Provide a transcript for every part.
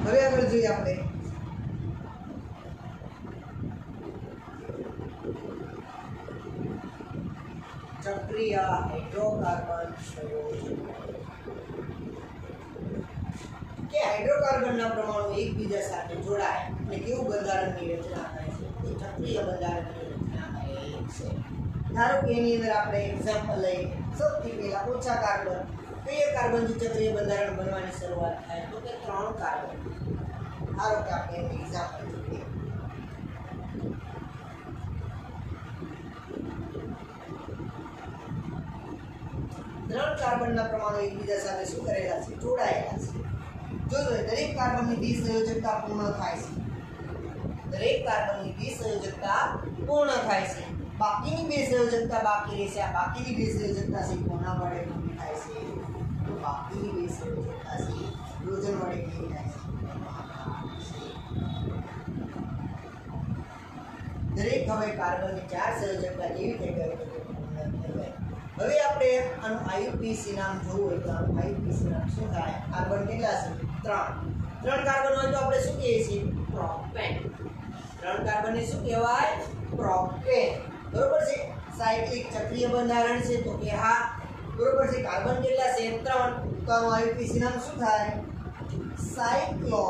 હવે આગળ જોઈએ આપણે ચક્રીય હાઇડ્રોકાર્બન સંયોજન કે હાઇડ્રોકાર્બનના પરમાણુ એકબીજા સાથે જોડાય અને કેવું બંધારણની રચના કરે છે એ ચક્રીય બંધારણની રચના કરે છે ધારો કે એની અંદર આપણે એક્ઝામ્પલ લઈએ સૌથી પહેલા ઓછા કાર્બન કયા કાર્બનથી ચક્રીય બંધારણ બનવાની શરૂઆત થાય તો કે 3 કાર્બન ધારો કે આપણે એનું એક્ઝામ્પલ જોઈએ 3 કાર્બનના પરમાણુ એકબીજા સાથે શું કરેલા છે જોડાયેલા છે જો દરેક કાર્બનની દ્વિસંયોજકતા પૂર્ણ થાય છે દરેક કાર્બનની દ્વિસંયોજકતા પૂર્ણ થાય છે બાકીની બે સંયોજકતા બાકી રહેશે આ બાકીની બે સંયોજકતા છે કોના વડે પૂરી થાય છે તો બાકીની બે સંયોજકતા છે હાઇડ્રોજન વડે પૂરી થાય છે દરેક હવે કાર્બનની 4 સંયોજકતા કેવી થઈ ગઈ તો પૂર્ણ થઈ ગઈ હવે આપણે આનું આયુપીસી નામ જોવું હોય તો આનું આયુપીસી નામ શું થાય કાર્બન કેટલા છે 3 કાર્બન હોય તો આપણે શું કહીએ છીએ પ્રોપેન 3 કાર્બનને શું કહેવાય પ્રોપેન બરોબર છે સાયક્લિક ચક્રીય બંધારણ છે તો કે હા બરોબર છે કાર્બન કેટલા છે 3 તો આનું આયુપીસી નામ શું થાય સાયક્લો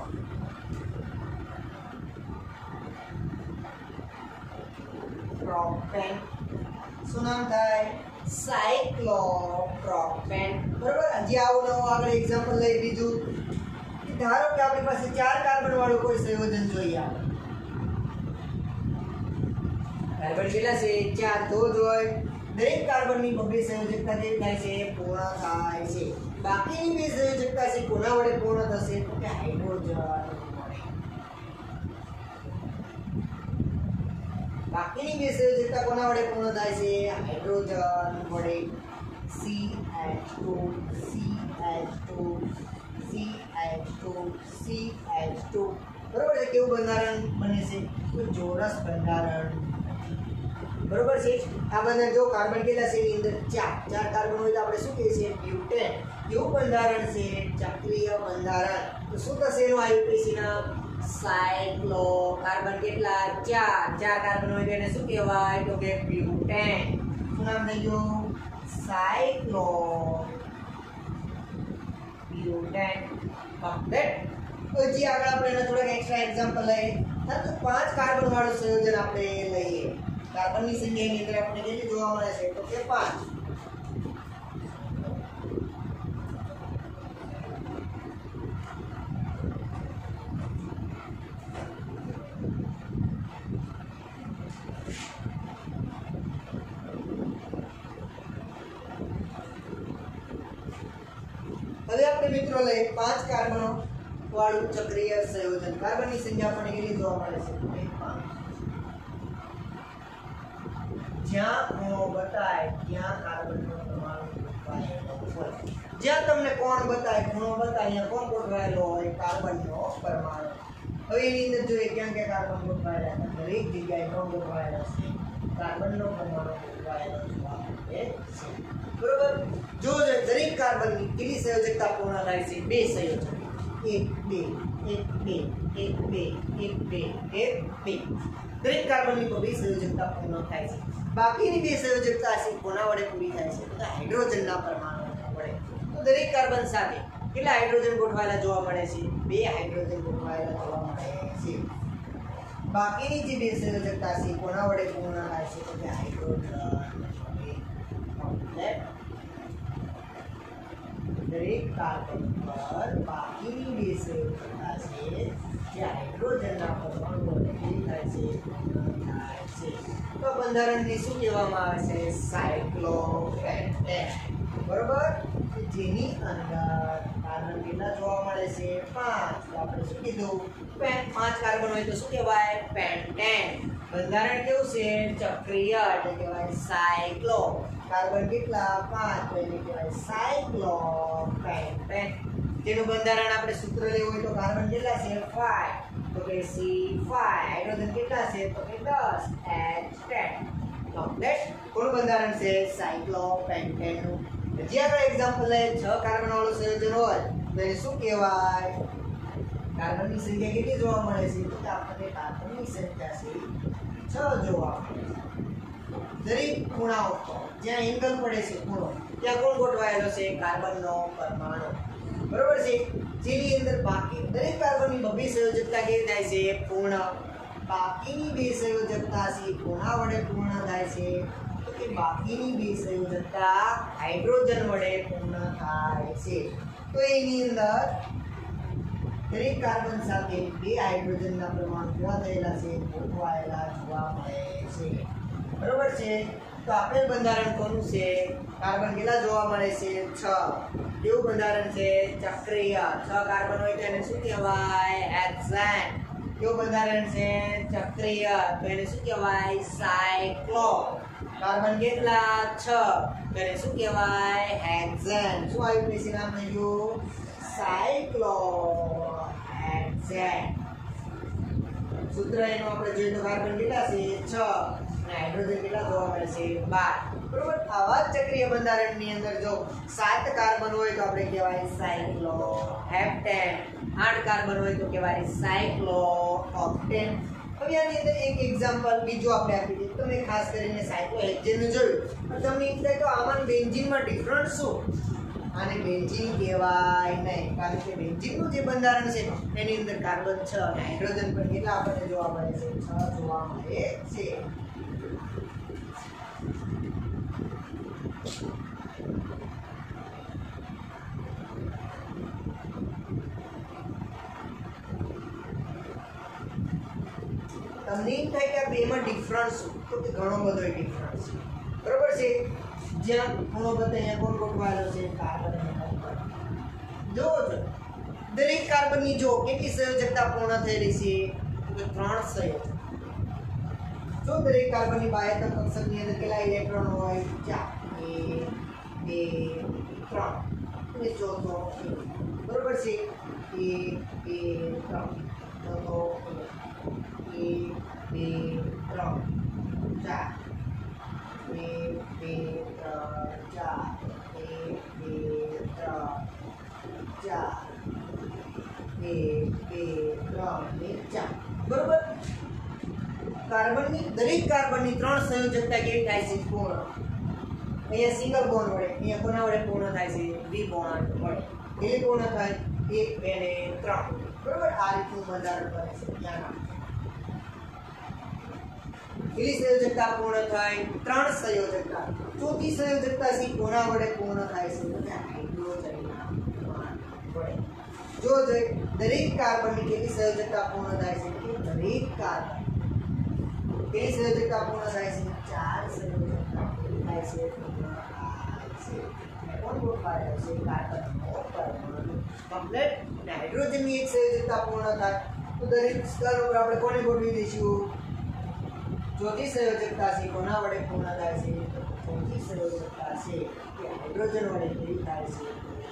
પ્રોપેન શું નામ થાય સાયક્લોપ્રોપેન બરોબર હજી આવું નવું આગળ એક્ઝામ્પલ લઈ બીજું ધારો કે આપણી પાસે 4 કાર્બન વાળું કોઈ સંયોજન જોઈએ આપણે કાર્બન કેટલા છે 4 તો જ હોય દરેક કાર્બનની બબ્બે સંયોજકતા કેવી થાય છે પૂર્ણ થાય છે બાકીની બે સંયોજકતા છે કોના વડે પૂર્ણ થશે તો કે હાઇડ્રોજન બાકીની બે સંયોજકતા કોના વડે પૂર્ણ થાય છે હાઇડ્રોજન વડે CH2 બરોબર છે કેવું બંધારણ બને છે તો ચોરસ બંધારણ બરોબર છે આ બંધારણ જો કાર્બન કેટલા છે એની અંદર 4 કાર્બન હોય તો આપણે શું કહીએ છીએ બ્યુટેન કેવું બંધારણ છે ચક્રીય બંધારણ તો શું થશે એનું આયુપીસી નામ સાયક્લો કાર્બન કેટલા 4 કાર્બન હોય તો એને શું કહેવાય તો કે બ્યુટેન શું નામ થઈ ગયું સાયક્લો બ્યુટેન કમ્પ્લીટ હજી આગળ આપણે એના થોડાક એક્સ્ટ્રા એક્ઝામ્પલ લઈએ તો 5 કાર્બન વાળું સંયોજન આપણે લઈએ કાર્બનની સંખ્યાની અંદર આપણે કેટલી જોવા મળે છે તો કે 5 હવે આપણે મિત્રો લઈએ 5 કાર્બનો વાળું ચક્રીય સંયોજન કાર્બનની સંખ્યા આપણને કેટલી જોવા મળે છે 5 જ્યાં ખૂણો બતાય ત્યાં કાર્બનનો પરમાણુ ગોઠવાયેલો હોય જ્યાં તમને કોણ બતાય ખૂણો બતાય અહીંયા કોણ ગોઠવાયેલો હોય કાર્બનનો પરમાણુ હવે એની અંદર જોઈએ ક્યાં ક્યાં કાર્બન ગોઠવાયેલા છે દરેક જગ્યાએ કોણ ગોઠવાયેલા છે કાર્બનનો પરમાણુ ગોઠવાયેલો જોવા મળે છે બરોબર જો દરેક કાર્બનની કેટલી સંયોજકતા પૂર્ણ થાય છે બે સંયોજક 1 2 દરેક કાર્બનની બે સંયોજકતા પૂર્ણ થાય છે બાકીની બે સંયોજકતા છે કોના વડે પૂરી થાય છે તો હાઇડ્રોજનના પરમાણુ વડે તો દરેક કાર્બન સાથે કેટલા હાઇડ્રોજન ગોઠવાયેલા જોવા મળે છે 2 હાઇડ્રોજન ગોઠવાયેલા જોવા મળે છે બાકીની જે બે સંયોજકતા છે કોના વડે પૂર્ણ થાય છે તો કે હાઇડ્રોજન દરેક કાર્બન પર બાકીની બે સંયોજકતા છે જે હાઇડ્રોજનના પરમાણુ વડે થાય છે તો બંધારણને શું કહેવામાં આવે છે સાયક્લોપેન્ટેન બરોબર જેની અંદર કાર્બન કેટલા જોવા મળે છે 5 તો આપણે શું કીધું 5 કાર્બન હોય તો શું કહેવાય પેન્ટેન બંધારણ કેવું છે ચક્રીય એટલે કહેવાય સાયક્લો કાર્બન કેટલા 5 તો એને કહેવાય સાયક્લોપેન્ટેન જેનું બંધારણ આપણે સૂત્ર લેવું હોય તો કાર્બન કેટલા છે 5 તો કે C5 હાઇડ્રોજન કેટલા છે તો કે 10 H10 કમ્પ્લીટ કોનું બંધારણ છે સાયક્લોપેન્ટેન નું હજી આપણે એક્ઝામ્પલ લઈએ 6 કાર્બન વાળું સંયોજન હોય તો એને શું કહેવાય કાર્બનની સંખ્યા કેટલી જોવા મળે છે? તો કે આપણને કાર્બનની સંખ્યા છે 6 જોવા મળે છે. દરેક ખૂણા ઉપર જ્યાં એંગલ પડે છે ખૂણો ત્યાં કોણ ગોઠવાયેલો છે? કાર્બનનો પરમાણુ. બરોબર છે. જેની અંદર બાકી દરેક કાર્બનની બબ્બે સંયોજકતા કેવી થાય છે? પૂર્ણ. બાકીની બે સંયોજકતા છે કોના વડે પૂર્ણ થાય છે? તો કે બાકીની બે સંયોજકતા હાઇડ્રોજન વડે પૂર્ણ થાય છે. તો એની અંદર દરેક કાર્બન સાથે બે હાઇડ્રોજનના પરમાણુ કેવા થયેલા છે? ગોઠવાયેલા જોવા મળે છે. બરોબર છે. તો આપેલ બંધારણ કોનું છે? કાર્બન કેટલા જોવા મળે છે? 6. કેવું બંધારણ છે? ચક્રીય. 6 કાર્બન હોય તો એને શું કહેવાય? હેક્સેન. કેવું બંધારણ છે? ચક્રીય. તો એને શું કહેવાય? સાયક્લો. કાર્બન કેટલા? 6. તો એને શું કહેવાય? હેક્સેન. શું આવ્યું પેસી નામ લખ્યું? સાયક્લો હેક્સેન. સૂત્ર એનું આપણે જોઈએ તો કાર્બન કેટલા છે? 6 અને હાઇડ્રોજન કેટલા જોવા મળે છે? 12. બરોબર. આવા જ ચક્રીય બંધારણની અંદર જો 7 કાર્બન હોય તો આપણે કહેવાય સાયક્લો હેપ્ટેન. 8 કાર્બન હોય તો કહેવાય સાયક્લો ઓક્ટેન. હવે આની અંદર એક એક્ઝામ્પલ બીજું આપણે આપી દઈએ. તમે ખાસ કરીને સાયક્લો હેક્સેનનું જોયું પણ તમને એમ થાય તો આમાં બેન્ઝીનમાં ડિફરન્સ શું? આને બેન્ઝીન કહેવાય નહીં, કારણ કે બેન્ઝીનનું જે બંધારણ છે એની અંદર કાર્બન 6 અને હાઇડ્રોજન પણ કેટલા આપણને જોવા મળે છે? 6 જોવા મળે છે. તમને એમ થાય કે આ બેમાં ડિફરન્સ તો કે ઘણો બધો ડિફરન્સ છે. બરોબર છે. જ્યાં ખૂણો બતાવે અહીંયા કોણ ગોઠવાયેલો છે? કાર્બન. જો દરેક કાર્બનની જો કેટલી સંયોજકતા પૂર્ણ થયેલી છે? તો 3 સંયોજક. જો દરેક કાર્બનની બાહ્યતમ કક્ષકની અંદર કેટલા ઇલેક્ટ્રોન હોય? 4. 1 2 3 અને ચોથો. બરોબર છે. 1 2 3 ચોથો 1 2 3 4 1 2 3 4 1 2 3 4 1 2 3 4. બરોબર. કાર્બનની દરેક કાર્બનની 3 સંયોજકતા કેવી થાય છે? પૂર્ણ. અહીંયા સિંગલ બોન્ડ વડે, અહીંયા કોના વડે પૂર્ણ થાય છે? દ્વિબોન્ડ વડે. કેટલી પૂર્ણ થાય? 1 2 ને 3. બરોબર. આ રીતનું બંધારણ બને છે. ત્યાં કેટલી સંયોજકતા પૂર્ણ થાય? 3 સંયોજકતા. ચોથી સંયોજકતા છે કોના વડે પૂર્ણ થાય છે? હાઇડ્રોજનના વડે. જો દરેક કાર્બનની કેટલી સંયોજકતા પૂર્ણ થાય છે? દરેક કાર્બન કેટલી સંયોજકતા પૂર્ણ થાય છે? 4 સંયોજકતા થાય છે. કોણ ગોઠવાયેલો છે? કાર્બનનો પરમાણુ. કમ્પ્લીટ. અને હાઇડ્રોજનની એક સંયોજકતા પૂર્ણ થાય તો દરેક સ્તર ઉપર આપણે કોને ગોઠવી દઈશું? ચોથી સંયોજકતા છે કોના વડે પૂર્ણ થાય છે? ચોથી સંયોજકતા છે કે હાઇડ્રોજન વડે કેવી થાય છે?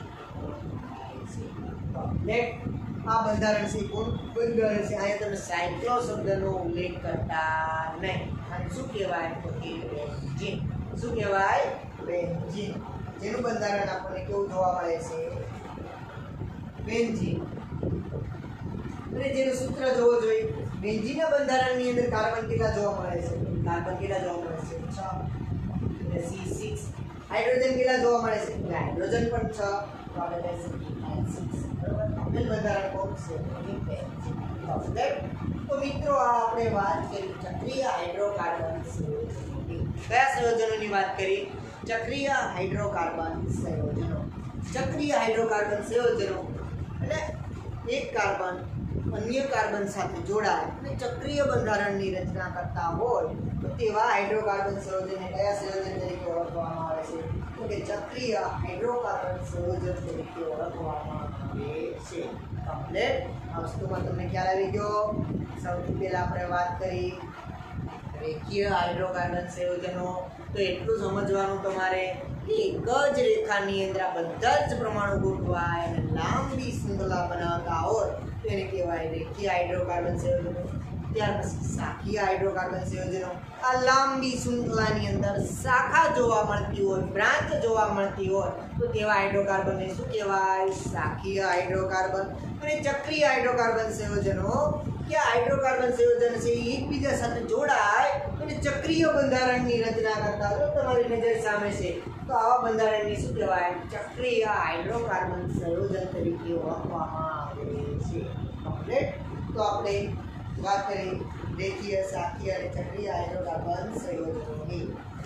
કમ્પ્લીટ. આ બંધારણ છે કોણ બંધારણ છે? અહીંયા તમે સાયક્લો શબ્દનો ઉલ્લેખ કરતા નહીં. અને શું કહેવાય? તો કે બેન્ઝીન. શું કહેવાય? બેન્ઝીન. જેનું બંધારણ આપણને કેવું જોવા મળે છે? બેન્ઝીન. અને જેનું સૂત્ર જોવો જોઈએ. બેન્ઝીનના બંધારણની અંદર કાર્બન કેટલા જોવા મળે છે? કાર્બન કેટલા જોવા મળે છે? 6 એટલે C6. હાઇડ્રોજન કેટલા જોવા મળે છે? હાઇડ્રોજન પણ 6 તો આપણે લઈશું N6. બરાબર. આપેલ બંધારણ કોણ છે? બેન્ઝીન. તો મિત્રો આ આપણે વાત કરી ચક્રીય હાઇડ્રોકાર્બન સંયોજનોની. કયા સંયોજનોની વાત કરી? ચક્રીય હાઇડ્રોકાર્બન સંયોજનો. ચક્રીય હાઇડ્રોકાર્બન સંયોજનો એટલે એક કાર્બન અન્ય કાર્બન સાથે જોડાય અને ચક્રીય બંધારણની રચના કરતા હોય તો તેવા હાઇડ્રોકાર્બન સંયોજનને કયા સંયોજન તરીકે ઓળખવામાં આવે છે? તો કે ચક્રીય હાઇડ્રોકાર્બન સંયોજન તરીકે ઓળખવામાં આવે છે. કમ્પ્લીટ. આ વસ્તુમાં તમને ખ્યાલ આવી ગયો. સૌથી પહેલા આપણે વાત કરી રેખીય હાઇડ્રોકાર્બન સંયોજનો. તો એટલું સમજવાનું તમારે કે એક જ રેખાની અંદર આ બધા જ પરમાણુ ગોઠવાય અને લાંબી શૃંખલા બનાવતા હોય તો એને કહેવાય રેખીય હાઇડ્રોકાર્બન સંયોજનો. ત્યાર પછી શાખીય હાઇડ્રોકાર્બન સંયોજનો આ લાંબી શૃંખલાની અંદર શાખા જોવા મળતી હોય, બ્રાન્ચ જોવા મળતી હોય તો તેવા હાઇડ્રોકાર્બનને શું કહેવાય? શાખીય હાઇડ્રોકાર્બન. અને ચક્રીય હાઇડ્રોકાર્બન સંયોજનો કે હાઇડ્રોકાર્બન સંયોજન છે એ એકબીજા સાથે જોડાય અને ચક્રીય બંધારણની રચના કરતા હોય. તમારી નજર સામે છે તો આવા બંધારણને શું કહેવાય? ચક્રીય હાઇડ્રોકાર્બન સંયોજન તરીકે ઓળખવામાં આવે છે. કમ્પ્લીટ. તો આપણે વાત કરી રેખીય, શાખીય અને ચક્રીય હાઇડ્રોકાર્બન સંયોજનોની.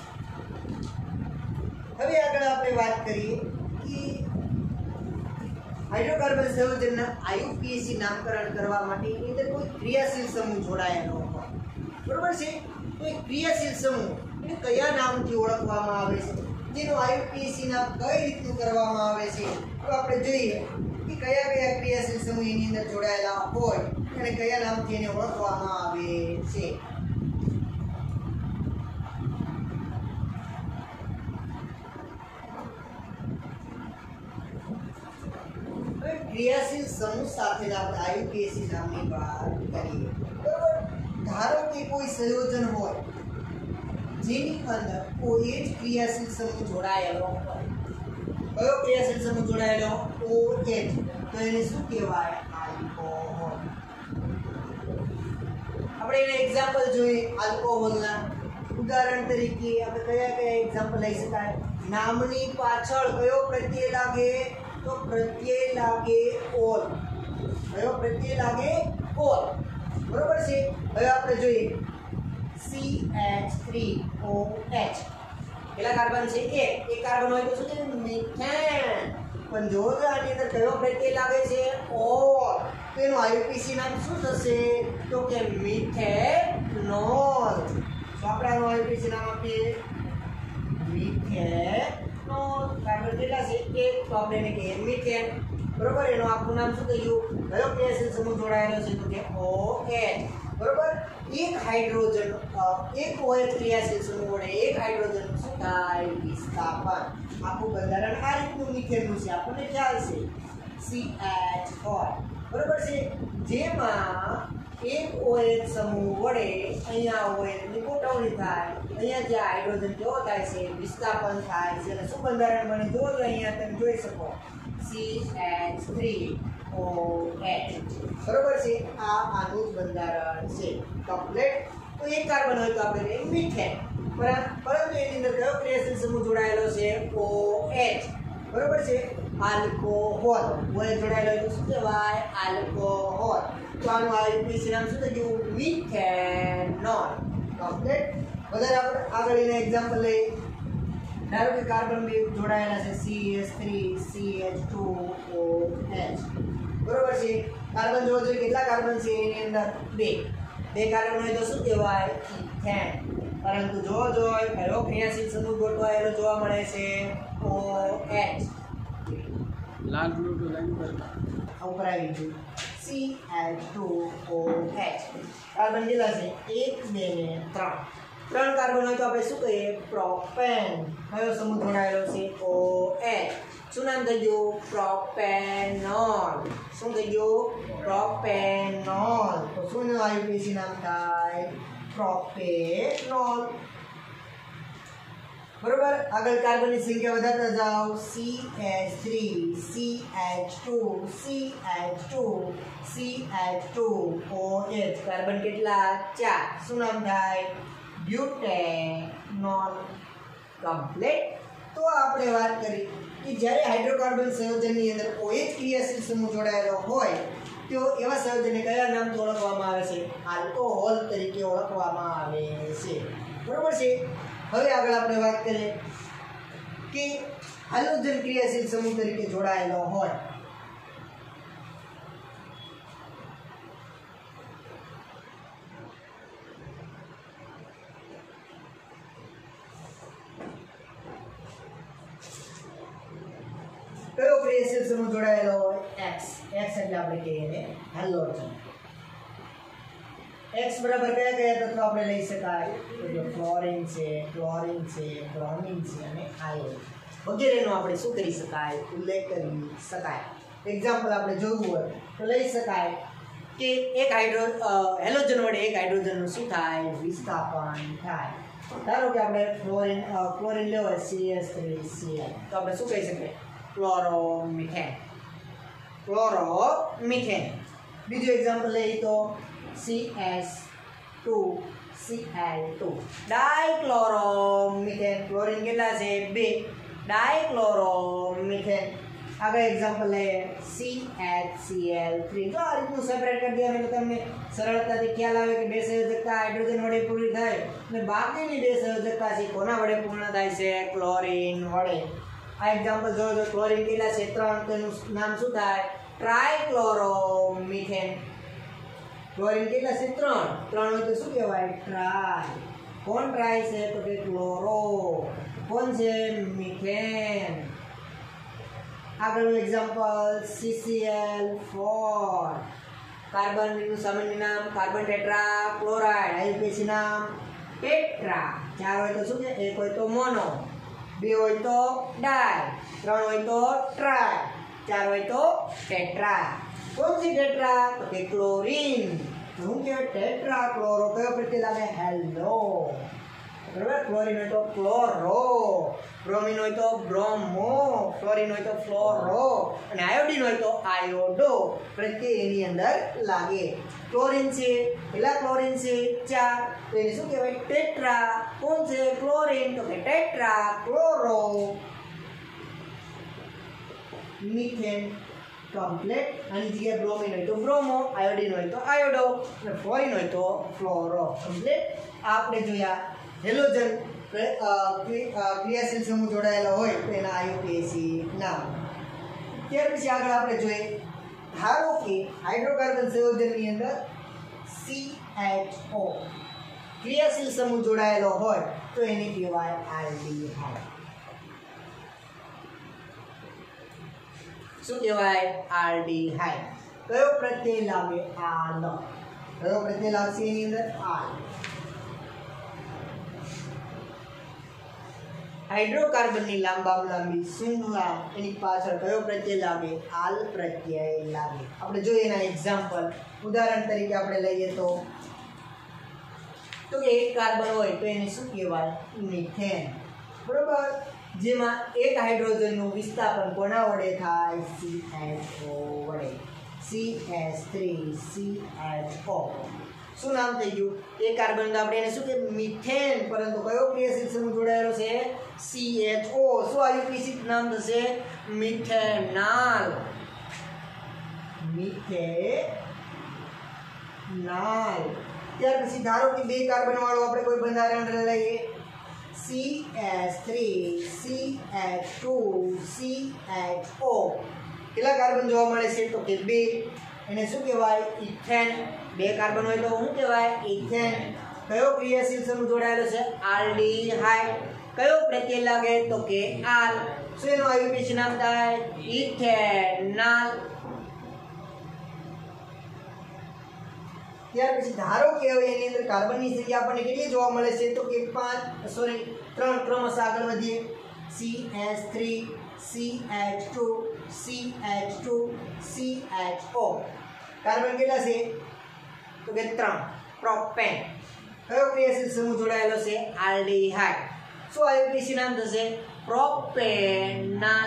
હવે આગળ આપણે વાત કરીએ કે હાઇડ્રોકાર્બન સંયોજનના આયુપીએસી નામકરણ કરવા માટે એની અંદર કોઈ ક્રિયાશીલ સમૂહ જોડાયેલો હોય, બરોબર છે? તો એ ક્રિયાશીલ સમૂહ એને કયા નામથી ઓળખવામાં આવે છે, જેનું આયુપીએસી નામ કઈ રીતનું કરવામાં આવે છે, તો આપણે જોઈએ કે કયા કયા ક્રિયાશીલ સમૂહ એની અંદર જોડાયેલા હોય અને કયા નામથી એને ઓળખવામાં આવે છે. ક્રિયાશીલ સમૂહ સાથેના આપણે આયુપીએસી નામની વાત કરીએ, બરાબર? ધારો કે કોઈ સંયોજન હોય જેની અંદર કોઈ જ ક્રિયાશીલ સમૂહ જોડાયેલો હોય. કયો ક્રિયાશીલ સમૂહ જોડાયેલો? OH. તો એને શું કહેવાય? આલ્કોહોલ. આપણે એને એક્ઝામ્પલ જોઈએ આલ્કોહોલના. ઉદાહરણ તરીકે આપણે કયા કયા એક્ઝામ્પલ લઈ શકાય? નામની પાછળ કયો પ્રત્યય લાગે? તો પ્રત્યય લાગે ઓલ. કયો પ્રત્યય લાગે? ઓલ. બરોબર છે. હવે આપણે જોઈએ CH3OH. કેટલા કાર્બન છે? એક કાર્બન હોય તો શું છે? મિથેન. પણ જો આની અંદર કયો પ્રત્યય લાગે છે? ઓલ. તો એનું આયુપીસી નામ શું થશે? તો કે મિથેનોલ. તો આપણે આનું આયુપીસી નામ આપીએ મિથેનોલ. કાર્બન કેટલા છે? એક. તો આપણે એને કહીએ મિથેન. બરોબર. એનું આખું નામ શું થયું? કયો ક્રિયાશીલ સમૂહ જોડાયેલો છે? તો કે OH. બરોબર. એક હાઇડ્રોજન એક OH ક્રિયાશીલ સમૂહ વડે એક હાઇડ્રોજન શું થાય? વિસ્થાપન. આખું બંધારણ આ રીતનું મિથેનનું છે, આપણને ખ્યાલ છે. CH4. બરોબર છે. જેમાં એક OH સમૂહ વડે અહીંયા OH ની ગોઠવણી થાય, અહીંયા જે હાઇડ્રોજન કેવો થાય છે? વિસ્થાપન થાય છે. અને શું બંધારણ બને? જો અહીંયા તમે જોઈ શકો CH3OH. બરોબર છે. આ આનું જ બંધારણ છે. કમ્પ્લીટ. તો એક કાર્બન હોય તો આપણે મિથેન. પરંતુ એની અંદર કયો ક્રિયાશીલ સમૂહ જોડાયેલો છે? OH. બરોબર છે. આલ્કોહોલ. OH જોડાયેલો હોય તો શું કહેવાય? આલ્કોહોલ. તો આનું આયુપીએસી નામ શું થયું? મિથેનોલ. કમ્પ્લીટ. વધારે આપણે આગળ એના એક્ઝામ્પલ લઈએ. ધારો કે કાર્બન બે જોડાયેલા છે CH3 CH2OH. બરોબર છે. કાર્બન જોવો જોઈએ કેટલા કાર્બન છે એની અંદર? બે કાર્બન હોય તો શું કહેવાય? ઇથેન. પરંતુ જો કયો ક્રિયાશીલ સમૂહ ગોઠવાયેલો જોવા મળે છે? OH. લાલ બ્લુ ટુ લાઈન પર ઉપર આવી ગયું CH2OH. કાર્બન કેટલા છે? 1 2 ને 3. 3 કાર્બન હોય તો આપણે શું કહીએ? પ્રોપેન. કયો સમૂહ જોડાયેલો છે? OH. શું નામ થઈ ગયું? પ્રોપેનોલ. શું થઈ ગયું? પ્રોપેનોલ. તો શું એનું આયુપીએસી નામ થાય? પ્રોપેનોલ. બરોબર. આગળ કાર્બનની સંખ્યા વધારતા જાઓ. CH3 CH2 CH2 CH2OH. Carbon કેટલા? 4. શું નામ થાય? બ્યુટેનોલ. કમ્પ્લીટ. તો આપણે વાત કરી કે જ્યારે હાઇડ્રોકાર્બન સંયોજનની અંદર OH ક્રિયાશીલ સમૂહ જોડાયેલો હોય તો એવા સંયોજનને કયા નામથી ઓળખવામાં આવે છે? આલ્કોહોલ તરીકે ઓળખવામાં આવે છે. બરોબર છે. હવે આગળ આપણે વાત કરીએ કે હાઇડ્રોજન ક્રિયાશીલ સમૂહ તરીકે જોડાયેલો હોય કયો ક્રિયાશીલ સમૂહ જોડાયેલો હોય? X. X એટલે આપણે કહીએ ને હાઇડ્રોજન. X બરાબર કયા કયા તત્વો આપણે લઈ શકાય? તો ફ્લોરિન છે, ક્લોરિન છે, બ્રોમિન છે અને આયોડિન વગેરેનો આપણે શું કરી શકાય? ઉલ્લેખ કરી શકાય. એક્ઝામ્પલ આપણે જોવું હોય તો લઈ શકાય કે એક હેલોજન વડે એક હાઇડ્રોજનનું શું થાય વિસ્થાપન થાય. ધારો કે આપણે ક્લોરીન લેવો હોય CH3Cl તો આપણે શું કહી શકીએ ક્લોરોમિથેન. બીજું એક્ઝામ્પલ લઈએ તો CH2Cl2 ડાયક્લોરોમિથેન. ક્લોરીન કેટલા છે 2 ડાયક્લોરોમિથેન. આગળ એક્ઝામ્પલ લઈએ CHCl3. તો આ રીતનું સેપરેટ કરી દઈએ એટલે તમને સરળતાથી ખ્યાલ આવે કે બે સંયોજકતા હાઇડ્રોજન વડે પૂરી થાય અને બાકીની બે સંયોજકતા છે કોના વડે પૂર્ણ થાય છે ક્લોરીન વડે. આ એક્ઝામ્પલ જોજો ક્લોરીન કેટલા છે 3 તેનું નામ શું થાય ટ્રાયક્લોરોમિથેન. ક્લોરીન કેટલા છે 3 હોય તો શું કહેવાય ટ્રાય. કોણ ટ્રાય છે તો કે ક્લોરો. કોણ છે મિથેન. આગળનું એક્ઝામ્પલ CCl4 કાર્બનનું સામાન્ય નામ કાર્બન ટેટ્રા ક્લોરાઇડ. આઈયુપીએસી નામ ટેટ્રા. 4 હોય તો શું કે 1 હોય તો મોનો, 2 હોય તો ડાય, 3 હોય તો ટ્રાય, 4 હોય તો ટેટ્રા. કોણ છે ટેટ્રા તો કે ક્લોરીન. શું કહેવાય ટેટ્રા ક્લોરો. કયો પ્રત્યય લાગે હેલો. બરાબર. ક્લોરીન હોય તો ક્લોરો, બ્રોમિન હોય તો બ્રોમો, ફ્લોરિન હોય તો ફ્લોરો અને આયોડિન હોય તો આયોડો. પ્રત્યય એની અંદર લાગે. ક્લોરીન છે પેલા ક્લોરીન છે 4 તો એને શું કહેવાય ટેટ્રા. કોણ છે ક્લોરીન તો કે ટેટ્રા ક્લોરો મિથેન કમ્પ્લીટ. આની જગ્યાએ બ્રોમિન હોય તો બ્રોમો, આયોડિન હોય તો આયોડો અને ફ્લોરિન હોય તો ફ્લોરો. કમ્પ્લીટ. આપણે જોયા હેલોજન ક્રિયાશીલ સમૂહ જોડાયેલા હોય તો એના આયુપીએસી નામ. ત્યાર પછી આગળ આપણે જોઈએ ધારો કે હાઇડ્રોકાર્બન સંયોજનની અંદર CHO ક્રિયાશીલ સમૂહ જોડાયેલો હોય તો એને કહેવાય આલ્ડીહાઇડ. શું કહેવાય આલ્ડીહાઇડ. કયો પ્રત્યય લાગે આલ. કયો પ્રત્યય લાગશે એની અંદર આલ. હાઇડ્રોકાર્બનની લાંબી શૃંખલા એની પાછળ કયો પ્રત્યય લાગે આલ પ્રત્યય લાગે. આપણે જોઈએ એના એક્ઝામ્પલ. ઉદાહરણ તરીકે આપણે લઈએ તો કે એક કાર્બન હોય તો એને શું કહેવાય મિથેન. બરોબર. જેમાં એક હાઇડ્રોજનનું વિસ્થાપન કોના વડે થાય CHO વડે. CH3CHO. શું નામ થઈ ગયું એક કાર્બન તો આપણે એને શું કે મિથેન. પરંતુ કયો ક્રિયાશીલ સમૂહ જોડાયેલો છે CHO. શું આયુપીએસી નામ થશે મિથેનાલ. ત્યાર પછી ધારો કે 2 કાર્બન વાળો આપણે કોઈ બંધારણ લઈએ CH3CH2CHO. કેટલા કાર્બન જોવા મળે છે તો કે 2. એને શું કહેવાય ઇથેન. 2 કાર્બન હોય તો શું કહેવાય ઇથેન. કયો ક્રિયાશીલ સમૂહ જોડાયેલો છે આલ્ડીહાઇડ. કયો પ્રત્યય લાગે તો કે આલ. શું એનું આયુપીએસી નામ થાય ઇથેનાલ. ત્યાર પછી ધારો કે હવે એની અંદર કાર્બનની સંખ્યા આપણને કેટલી જોવા મળે છે તો કે 3 ક્રમશઃ આગળ વધીએ CH3 CH2 CH2 CHO. Carbon કેટલા છે તો કે 3. પ્રોપેન. કયો ક્રિયાશીલ સમૂહ જોડાયેલો છે આલ્ડીહાઇડ. શું આયુપીએસી નામ થશે પ્રોપેનાલ.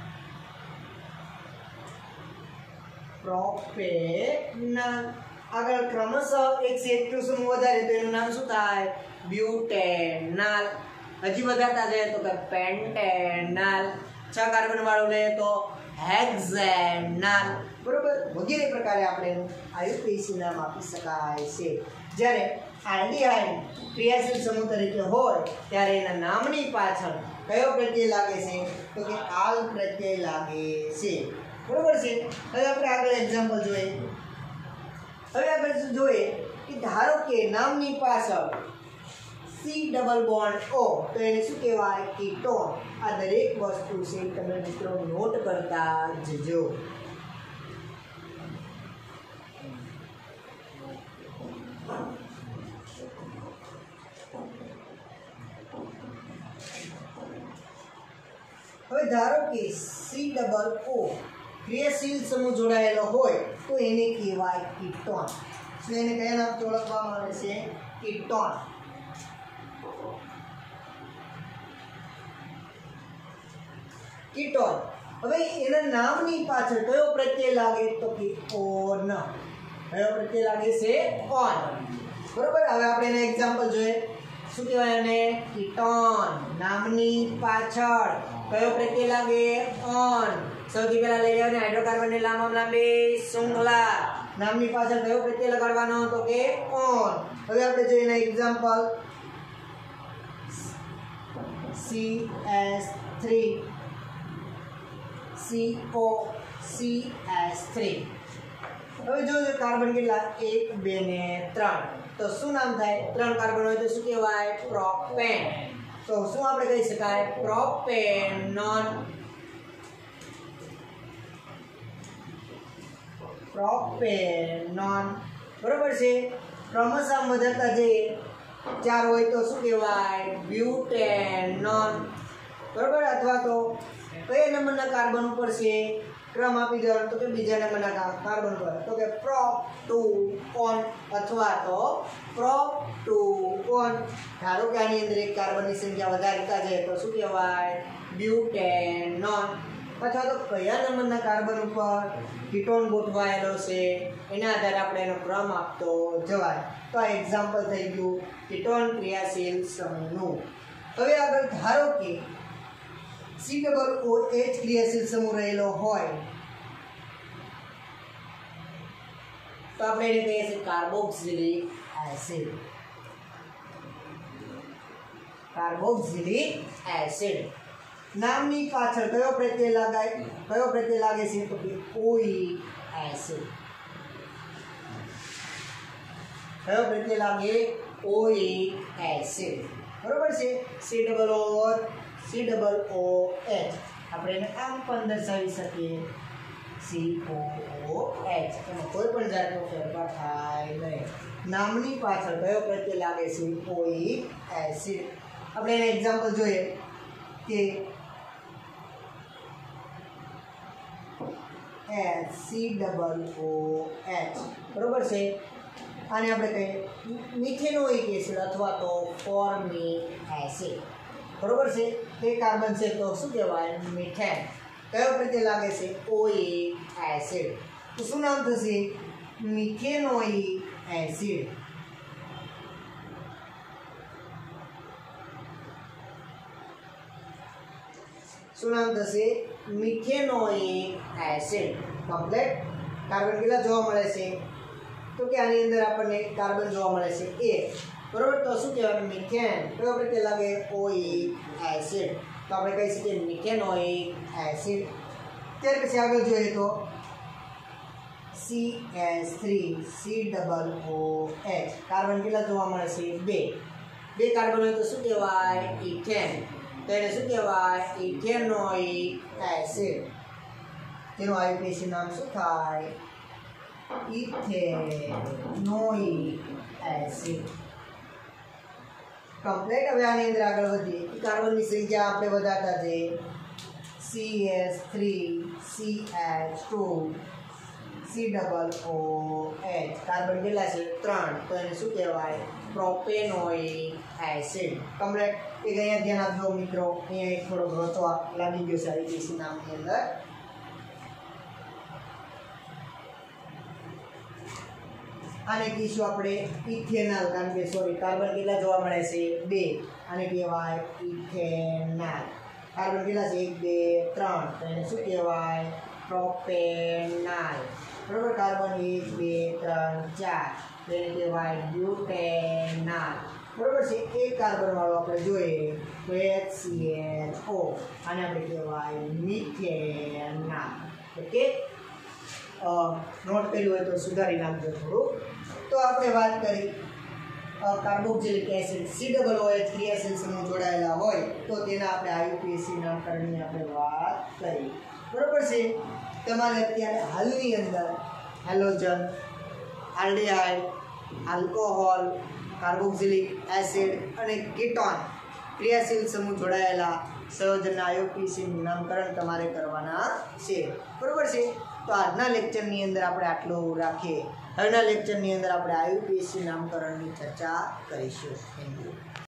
આગળ ક્રમશઃ એક છે એટલું સમૂહ વધારે તો એનું નામ શું થાય બ્યુટેનાલ. હજી વધારતા જાય તો કે પેન્ટેનાલ. 6 કાર્બન વાળું લે તો હેક્ઝેનાલ. બરોબર. વગેરે પ્રકારે આપણે એનું આયુપીએસી નામ આપી શકાય છે. જ્યારે આલ્ડીહાઇડ ક્રિયાશીલ સમૂહ તરીકે હોય ત્યારે એના નામની પાછળ કયો પ્રત્યય લાગે છે તો કે આલ પ્રત્યય લાગે છે. બરોબર છે. હવે આપણે આગળ એક્ઝામ્પલ જોઈએ. હવે આપણે જોઈએ કે ધારો કે નામની પાછળ C ડબલ બોન્ડ O તો એને શું કહેવાય કીટોન. આ દરેક વસ્તુ છે તમે મિત્રો નોટ કરતા જજો. હવે ધારો કે C ડબલ O ક્રિયાશીલ સમૂહ જોડાયેલો હોય તો એને કહેવાય કીટોન. શું એને કયા નામથી ઓળખવામાં આવે છે? કીટોન. કીટોન. હવે એના નામની પાછળ કયો પ્રત્યય લાગે? તો કે ઓન. કયો પ્રત્યય લાગે છે? ઓન. બરોબર. હવે આપણે એના એક્ઝામ્પલ જોઈએ. શું કહેવાય એને? કીટોન. નામની પાછળ કયો પ્રત્યય લાગે? ઓન. સૌથી પહેલા લઈ લેવાની હાઇડ્રોકાર્બનની લાંબી શૃંખલા. નામની પાછળ કયો પ્રત્યય લગાડવાનો? તો કે ઓન. હવે આપણે જોઈએ એના એક્ઝામ્પલ. CS3 COCS3. હવે જોજો કાર્બન કેટલા? 1 2 ને 3. તો શું નામ થાય? 3 કાર્બન હોય તો શું કહેવાય? પ્રોપેન. તો શું આપણે કહી શકાય? પ્રોપેનોન. પ્રોપેનોન. બરોબર છે. ક્રમશઃ વધતા જઈએ 4 હોય તો શું કહેવાય? બ્યુટેનોન. બરોબર. અથવા તો કયા નંબરના કાર્બન ઉપર છે? ક્રમ આપી દેવાનો તો કે બીજા નંબરના કાર્બન પર. તો કે પ્રોપ2ઓન અથવા તો પ્રોપ2ઓન. ધારો કે આની અંદર એક કાર્બનની સંખ્યા વધારતા જાય તો શું કહેવાય? બ્યુટેનોન. અથવા તો કયા નંબરના કાર્બન ઉપર કીટોન ગોઠવાયેલો છે એના આધારે આપણે એનો ક્રમ આપતો જવાય. તો આ એક્ઝામ્પલ થઈ ગયું કીટોન ક્રિયાશીલ સમૂહનું. હવે આગળ ધારો કે COOH ક્રિયાશીલ સમૂહ રહેલો હોય તો આપણે એને કહીએ છીએ કાર્બોક્સિલિક એસિડ. Carboxylic acid. નામની પાછળ કયો પ્રત્યય લાગે? કયો પ્રત્યય લાગે છે? તો કે ઓઇક એસિડ. કયો પ્રત્યય લાગે? Oic acid. બરોબર છે. COOH આપણે એને આમ પણ દર્શાવી શકીએ COOH. એમાં કોઈ પણ જાતનો ફેરફાર થાય નહીં. નામની પાછળ કયો પ્રત્યય લાગે છે? Oic acid. આપણે એને એક્ઝામ્પલ જોઈએ કે COOH. બરોબર છે. આને આપણે કહીએ મિથેનોઇક એસિડ અથવા તો ફોર્મિક એસિડ. બરોબર છે. તે કાર્બન છે તો શું કહેવાય? મિથેન. કયો પ્રત્યય લાગે છે? Oic acid. તો શું નામ થશે? Methanoic acid. શું નામ થશે? Methanoic acid. કમ્પ્લીટ. કાર્બન કેટલા જોવા મળે છે? તો કે આની અંદર આપણને કાર્બન જોવા મળે છે 1. બરોબર. તો શું કહેવાય? મિથેન. કયો પ્રત્યય લાગે? Oic acid. તો આપણે કહી શકીએ મિથેનોઇક એસિડ. ત્યાર પછી આગળ જોઈએ તો CS3 COOH. કાર્બન કેટલા જોવા મળે છે? 2 કાર્બન હોય તો શું કહેવાય? ઇથેન. તો એને શું કહેવાય? Ethanoic acid. તેનું IUPAC નામ શું થાય? Ethanoic acid. કમ્પ્લીટ. હવે આની અંદર આગળ વધીએ. કાર્બનની સંખ્યા આપણે વધારતા જઈએ. CS3 CH2 COOH. કાર્બન કેટલા છે? 3. તો એને શું કહેવાય? Propanoic acid. કમ્પ્લીટ. એક અહીંયા ધ્યાન આપજો મિત્રો. અહીંયા એક થોડો રોચો લાગી ગયો છે IUPAC નામની અંદર. આને કહીશું આપણે ઇથેનોલ. કારણ કે કાર્બન કેટલા જોવા મળે છે? 2. આને કહેવાય ઇથેનોલ. કાર્બન કેટલા છે? 1 2 3. તો એને શું કહેવાય? પ્રોપેનોલ. બરોબર. કાર્બન 1 2 3 4. તો એને કહેવાય બ્યુટેનોલ. બરોબર છે. એક કાર્બન વાળો આપણે જોઈએ તો HCl. આને આપણે કહેવાય મિથેનોલ. ઓકે. નોટ કર્યું હોય તો સુધારી નાખજો થોડું. તો આપણે વાત કરી કાર્બોક્સિલિક એસિડ COOH ક્રિયાશીલ સમૂહ જોડાયેલા હોય તો તેના આપણે IUPAC નામકરણની આપણે વાત કરી. બરોબર છે. તમારે અત્યારે હાલની અંદર halogen, aldehyde, alcohol, carboxylic acid અને કીટોન ક્રિયાશીલ સમૂહ જોડાયેલા સંયોજનના IUPAC નામકરણ તમારે કરવાના છે. બરોબર છે. તો આજના લેક્ચરની અંદર આપણે આટલું રાખીએ. હવેના લેક્ચરની અંદર આપણે IUPAC નામકરણની ચર્ચા કરીશું. Thank you.